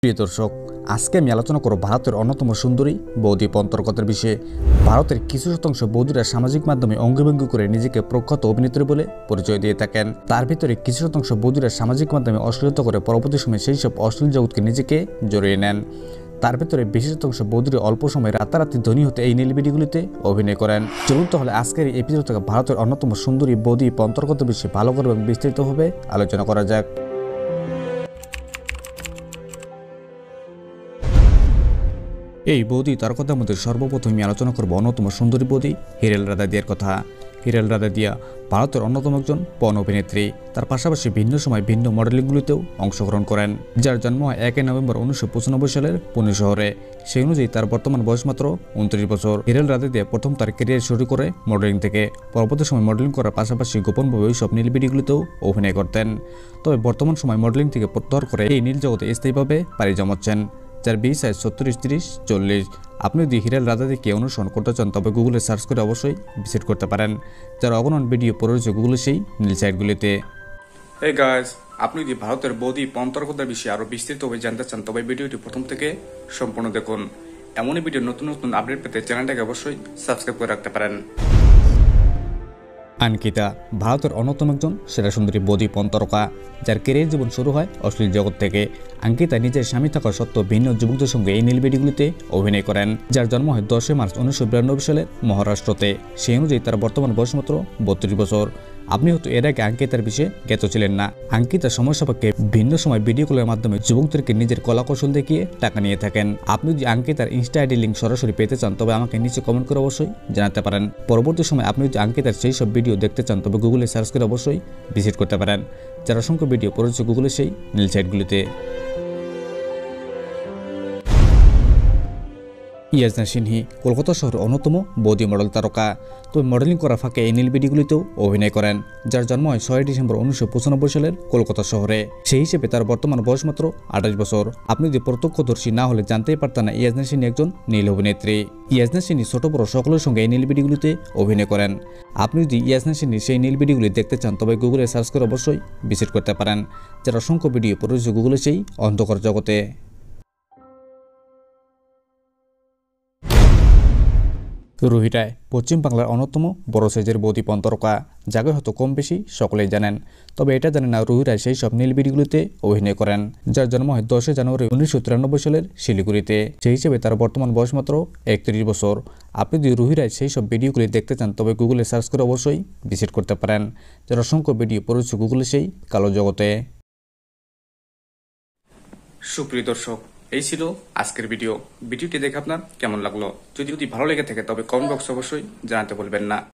প্রিয় দর্শক, আজকে আমি আলোচনা করব ভারতের অন্যতম সুন্দরী বৌদি অন্তর্গতের বিষয়ে। ভারতের কিছু শতাংশ বৌদিরা সামাজিক মাধ্যমে অঙ্গভঙ্গি করে নিজেকে প্রখ্যাত অভিনেত্রী বলে পরিচয় দিয়ে থাকেন। তার ভিতরে কিছু শতাংশ বৌদিরা সামাজিক মাধ্যমে অশ্লীলতা করে পরবর্তী সময়ে সেই সব অশ্লীল জগৎকে নিজেকে জড়িয়ে নেন। তার ভিতরে বেশি শতাংশ বৌদিরা অল্প সময়ে রাতারাতি ধনী হতে এই নীল ভিডিওগুলিতে অভিনয় করেন। চলুন তাহলে আজকের এই এপিসোড থেকে ভারতের অন্যতম সুন্দরী বৌদি অন্তর্গত বিষয়ে ভালো করে এবং বিস্তারিতভাবে আলোচনা করা যাক। এই বৌদি তারকাদের মধ্যে সর্বপ্রথম আমি আলোচনা করব অন্যতম সুন্দরী বৌদি হিরেল রাধা দিয়ার কথা। হিরেল রাধা দিয়া ভারতের অন্যতম একজন পর্ন অভিনেত্রী। তার পাশাপাশি ভিন্ন সময় ভিন্ন মডেলিংগুলিতেও অংশগ্রহণ করেন। যার জন্ম হয় 1 নভেম্বর 1995 সালের পুনে শহরে। সেই অনুযায়ী তার বর্তমান বয়স মাত্র 29 বছর। হিরেল রাধা দিয়া প্রথম তার ক্যারিয়ার শুরু করে মডেলিং থেকে। পরবর্তী সময় মডেলিং করার পাশাপাশি গোপনভাবে ওই সব নীল ভিডিওগুলিতেও অভিনয় করতেন। তবে বর্তমান সময় মডেলিং থেকে প্রত্যাহার করে এই নীল জগতে স্থায়ীভাবে পাড়ি জমাচ্ছেন। যার বি সাইজ 70, 30, 40। আপনি যদি হিরেল রাধাদিকে অনুসরণ করতে চান তবে গুগলে সার্চ করে অবশ্যই ভিজিট করতে পারেন। যার অগণন ভিডিও পড়ে রয়েছে গুগলে সেই নীল সাইটগুলিতে। Hey guys, আপনি যদি ভারতের বৌদি অন্তর্গতের বিষয়ে আরো বিস্তারিতভাবে জানতে চান তবে ভিডিওটি প্রথম থেকে সম্পূর্ণ দেখুন। এমনই ভিডিও নতুন নতুন আপডেট পেতে চ্যানেলটাকে অবশ্যই সাবস্ক্রাইব করে রাখতে পারেন। আঙ্কিতা ভারতের অন্যতম একজন সেরা সুন্দরী বৌদি তারকা, যার ক্যারিয়ার জীবন শুরু হয় অশ্লীল জগৎ থেকে। আঙ্কিতা নিজের স্বামী থাকা সত্ত্বেও ভিন্ন যুবকদের সঙ্গে এই নীল ভিডিওগুলিতে অভিনয় করেন। যার জন্ম হয় 10 মার্চ 1992 সালের মহারাষ্ট্রতে। সেই অনুযায়ী তার বর্তমান বয়স মাত্র 32 বছর। আপনি হয়তো এর আগে আঙ্কিতার বিষয়ে জ্ঞাত ছিলেন না। আঙ্কিতা সময় সাপেক্ষে ভিন্ন সময় ভিডিও কলের মাধ্যমে যুবকদেরকে নিজের কলাকৌশল দেখিয়ে টাকা নিয়ে থাকেন। আপনি যদি আঙ্কিতার ইনস্টা আইডি লিঙ্ক সরাসরি পেতে চান তবে আমাকে নিচে কমেন্ট করে অবশ্যই জানাতে পারেন। পরবর্তী সময় আপনি যদি আঙ্কিতার সেই সব ভিডিও দেখতে চান তবে গুগলে সার্চ করে অবশ্যই ভিজিট করতে পারেন। যার অসংখ্য ভিডিও পড়েছে গুগলে সেই নীল সাইটগুলিতে। ইয়াজনা সিনহি কলকাতা শহরের অন্যতম বৌদি মডেল তারকা। তবে মডেলিং করা ফাঁকে এই নীল ভিডিওগুলিতেও অভিনয় করেন। যার জন্ম হয় 6 ডিসেম্বর 1995 সালের কলকাতা শহরে। সেই হিসেবে তার বর্তমান বয়স মাত্র 28 বছর। আপনি যদি প্রত্যক্ষদর্শী না হলে জানতেই পারতেন না ইয়াজনা সিনহি একজন নীল অভিনেত্রী। ইয়াজনা সিনহি ছোট বড় সকলের সঙ্গে এই নীল ভিডিওগুলিতে অভিনয় করেন। আপনি যদি ইয়াজনা সিনহি সেই নীল ভিডিওগুলি দেখতে চান তবে গুগলে সার্চ করে অবশ্যই ভিজিট করতে পারেন। যার অসংখ্য ভিডিও পড়েছে গুগলে সেই অন্ধকার জগতে। রুহি রায় পশ্চিম বাংলার অন্যতম বড় সাইজের বৌদি তারকা, যাকে হয়তো কম বেশি সকলেই জানেন। তবে এটা জানেন না রুহি রায় সেই সব নীল ভিডিওগুলিতে অভিনয় করেন। যার জন্ম হয় 10 জানুয়ারি 1993 সালের শিলিগুড়িতে। সেই হিসেবে তার বর্তমান বয়স মাত্র 31 বছর। আপনি যদি রুহি রায় সেই সব ভিডিওগুলি দেখতে চান তবে গুগলে সার্চ করে অবশ্যই ভিজিট করতে পারেন। যার অসংখ্য ভিডিও পড়েছে গুগলে সেই কালো জগতে। সুপ্রিয় দর্শক, এই ছিল আজকের ভিডিওটি দেখে আপনার কেমন লাগলো? যদি ভালো লেগে থাকে তবে কমেন্ট বক্সে অবশ্যই জানাতে বলবেন না।